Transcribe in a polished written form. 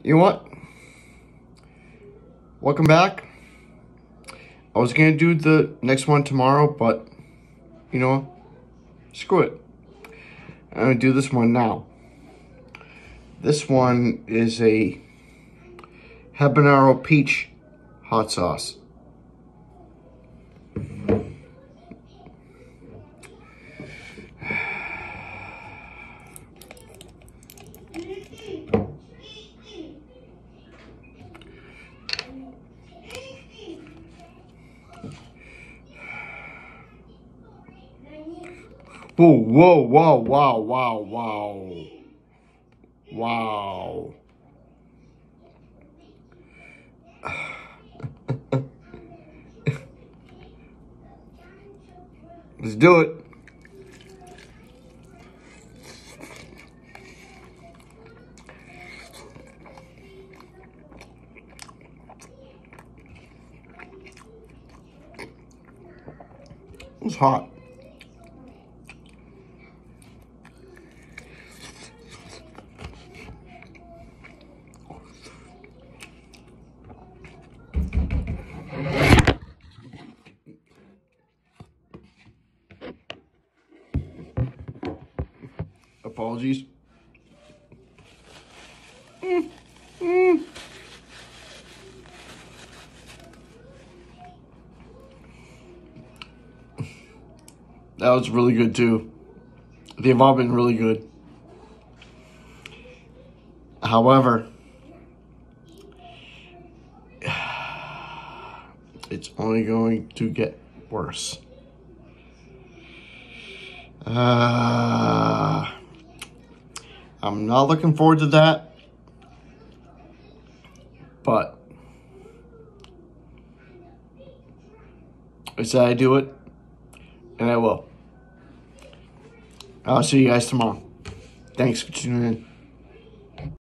You know what? Welcome back. I was going to do the next one tomorrow, but you know what? Screw it. I'm going to do this one now. This one is a habanero peach hot sauce. Whoa, whoa, whoa, wow, wow, wow. Wow. Let's do it. It's hot. Apologies. That was really good too. They've all been really good. However, it's only going to get worse. I'm not looking forward to that, but I said I'd do it, and I will. I'll see you guys tomorrow. Thanks for tuning in.